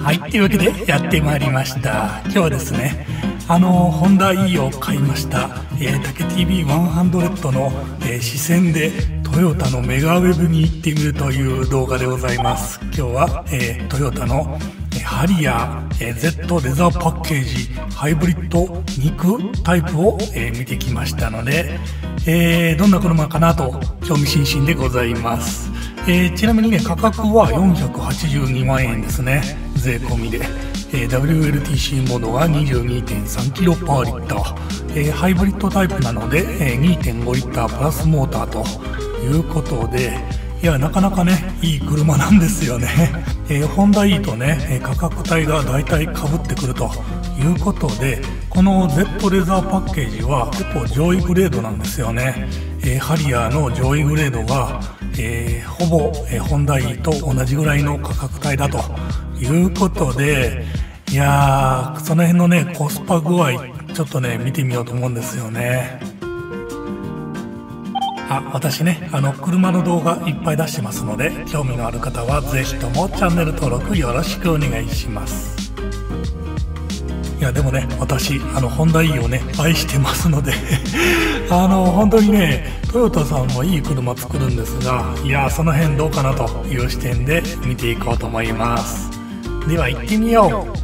はい、というわけでやってまいりました。今日はですね、ホンダ E を買いました、竹 TV100 の、視線でトヨタのメガウェブに行ってみるという動画でございます。今日は、トヨタのハリアー Z レザーパッケージハイブリッド肉タイプを、見てきましたので、どんな車かなと興味津々でございます。ちなみにね、価格は482万円ですね、税込みで。WLTC モードが 22.3 キロパーリッター、ハイブリッドタイプなので、2.5 リッタープラスモーターということで、いや、なかなかね、いい車なんですよね。ホンダ E とね、価格帯が大体被ってくるということで、この Z レザーパッケージは結構上位グレードなんですよね。ハリアーの上位グレードが、ほぼ、ホンダ E と同じぐらいの価格帯だということで、いやー、その辺のね、コスパ具合ちょっとね、見てみようと思うんですよね。私ね、車の動画いっぱい出してますので、興味のある方はぜひともチャンネル登録よろしくお願いします。いや、でもね、私ホンダ E をね愛してますので本当にね、トヨタさんもいい車作るんですが、いや、その辺どうかなという視点で見ていこうと思います。では行ってみよう。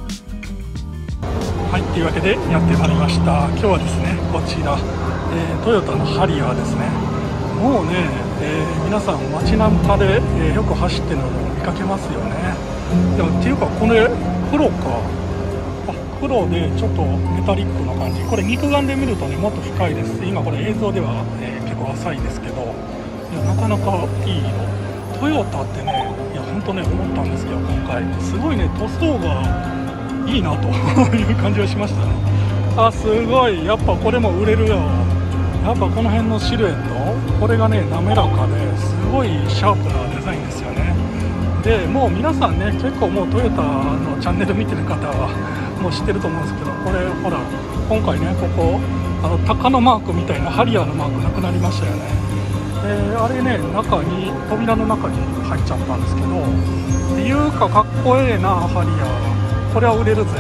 はい、というわけでやってまいりました。今日はですね、こちら、トヨタのハリアーですね。もうね、皆さん街中で、よく走ってるのを見かけますよね。でもっていうか、これ黒か、黒でちょっとメタリックな感じ。これ肉眼で見るとね、もっと深いです。今これ映像では、結構浅いですけど、いや、なかなかいい色。トヨタってね、いや本当ね、思ったんですけど、今回すごいね、塗装がいいなという感じがしましたね。すごい、やっぱこれも売れるよ。やっぱこの辺のシルエット、これがね、滑らかですごいシャープなデザインですよね。でもう皆さんね、結構もうトヨタのチャンネル見てる方はもう知ってると思うんですけど、これほら、今回ね、ここ鷹のマークみたいなハリアーのマークなくなりましたよね。あれね、中に扉の中に入っちゃったんですけど、っていうかかっこええな、ハリアーは。これは売れるぜ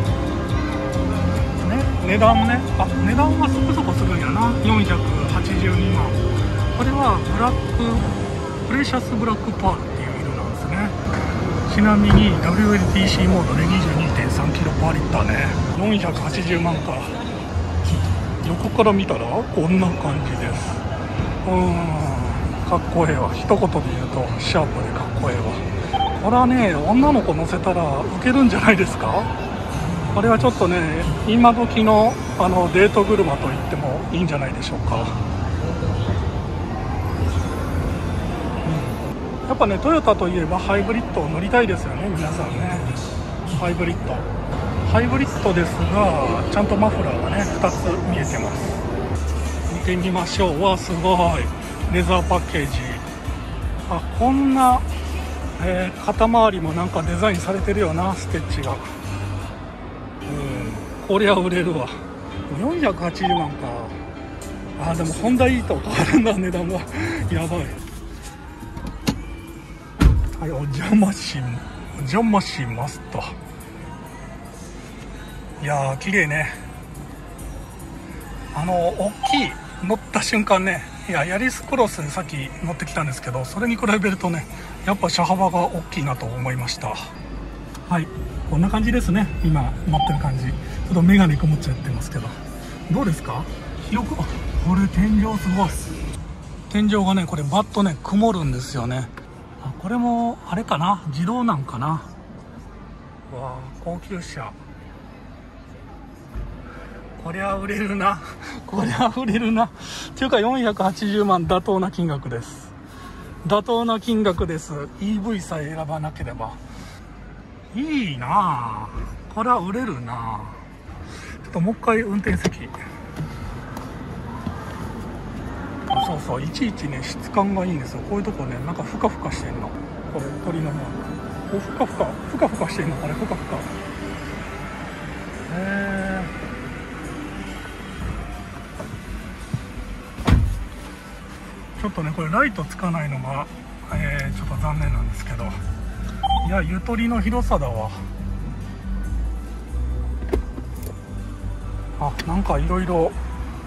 ね。値段ね、値段はそこそこするんやな。482万。これはプレシャスブラックパールっていう色なんですね。ちなみに WLTC モードで 22.3 キロパーリッターね、480万か。横から見たらこんな感じです。かっこええわ。一言で言うとシャープでかっこええわ。これはね、女の子乗せたらウケるんじゃないですか。これはちょっとね、今時のデート車と言ってもいいんじゃないでしょうか。やっぱね、トヨタといえばハイブリッドを乗りたいですよね、皆さんね。ハイブリッドですが、ちゃんとマフラーがね2つ見えてます。見てみましょう。わ、すごいレザーパッケージ。こんな、肩周りもなんかデザインされてるよな、ステッチが。これは売れるわ。480万か。でもホンダ E と変わるんだ、値段がやばい。はい、お邪魔しますと。いやー、綺麗ね。大きい、乗った瞬間ね、いや、ヤリスクロスにさっき乗ってきたんですけど、それに比べるとね、やっぱ車幅が大きいなと思いました。はい、こんな感じですね。今乗ってる感じ。ちょっとメガネ曇っちゃってますけど、どうですか。広く、これ天井すごい。天井がね、これバッとね曇るんですよね。これもあれかな、自動なんかな。わあ、高級車。こりゃ売れるなこりゃ売れるな。っていうか480万妥当な金額です。妥当な金額です。 EV さえ選ばなければ。いいなあ、これは売れるな。ちょっともう一回運転席。そうそう、いちいちね質感がいいんですよ。こういうとこね、なんかふかふかしてんの。これ鳥のマーク、ふかふかしてんの。これふかふか。ちょっとね、これライトつかないのが、ちょっと残念なんですけど、 いや、ゆとりの広さだわ。あ、なんかいろいろ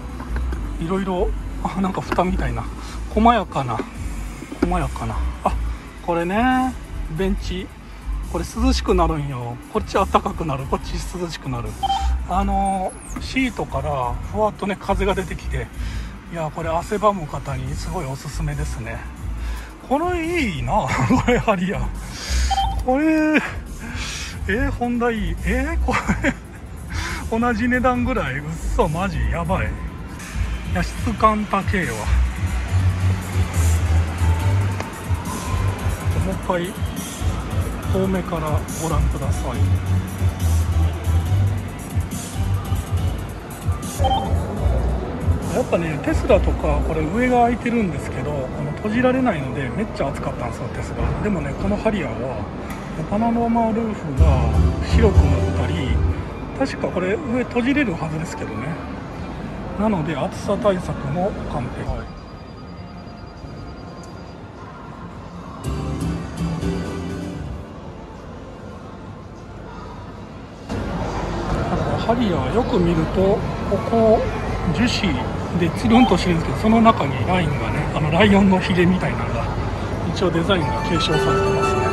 なんか蓋みたいな細やかな。あ、これね、ベンチ、これ涼しくなるんよ。こっち暖かくなる、こっち涼しくなる。シートからふわっとね風が出てきて、いや、これ汗ばむ方にすごいおすすめですね。これいいなこれハリアー、これホンダいい。これ同じ値段ぐらい。うっそ、マジやばい。いや、質感高えわ。もう一回遠目からご覧ください。やっぱね、テスラとかこれ上が開いてるんですけど、閉じられないのでめっちゃ暑かったんですよ、テスラ。でもね、このハリアーはパノラマルーフが白くなったり、確かこれ上閉じれるはずですけどね。なので暑さ対策も完璧。ハリアーよく見ると、ここ樹脂でつるんとしてるんですけど、その中にラインがね、ライオンのヒレみたいなのが一応デザインが継承されてますね。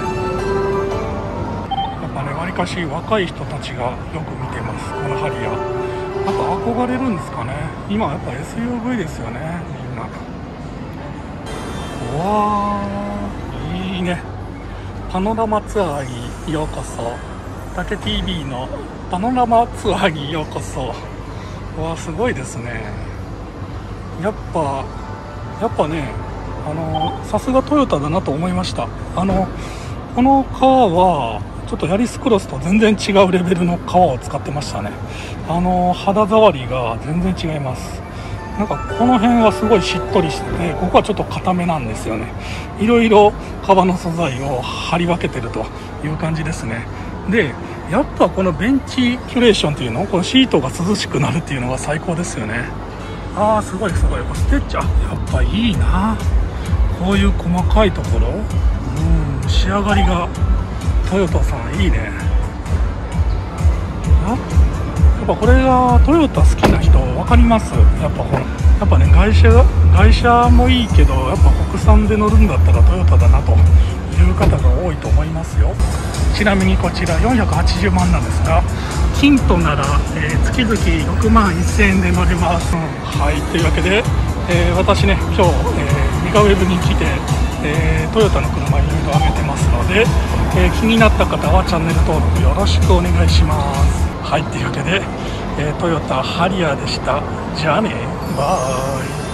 やっぱね、わりかし若い人たちがよく見てます、このハリアー。なんか憧れるんですかね。今やっぱ SUV ですよね、みんな。うわー、いいね。パノラマツアーにようこそ。竹 TV のパノラマツアーにようこそ。うわ、すごいですね。やっぱね、さすがトヨタだなと思いました。この革はちょっとヤリスクロスと全然違うレベルの革を使ってましたね。肌触りが全然違います。なんかこの辺はすごいしっとりしてて、ここはちょっと硬めなんですよね。いろいろ革の素材を張り分けてるという感じですね。で、やっぱこのベンチキュレーションっていうの、このシートが涼しくなるっていうのが最高ですよね。あー、すごいすごい。ステッチ、やっぱいいな、こういう細かいところ。仕上がりがトヨタさんいいね。やっぱこれがトヨタ好きな人分かります。やっぱね、外車もいいけど、やっぱ国産で乗るんだったらトヨタだなという方が多いと思いますよ。ちなみにこちら480万なんですが、金となら、月々6万1000円で乗れます。はい、というわけで、私ね、今日、ミカウェブに来て、トヨタの車いろいろ上げてますので、気になった方はチャンネル登録よろしくお願いします。はい、というわけで、トヨタハリアーでした。じゃあね、バイ。